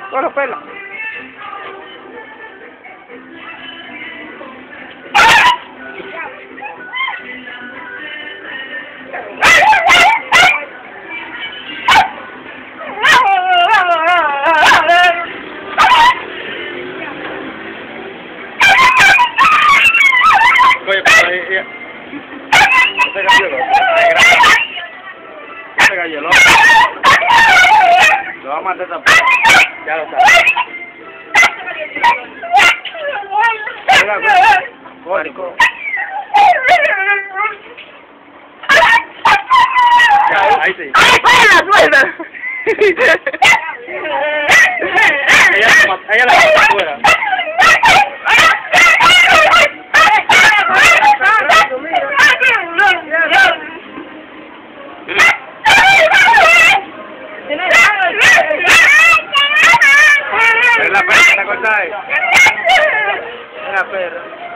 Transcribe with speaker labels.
Speaker 1: Solo pela.
Speaker 2: Oye, pero ella... Ese gallo loco. Lo va a matar esa p... Ya lo sabes. Marico. Ya, ahí sí.
Speaker 1: ¡Ay, suelta!
Speaker 2: Ella la mata afuera. Es la perra, ¿te acordás? Es la perra.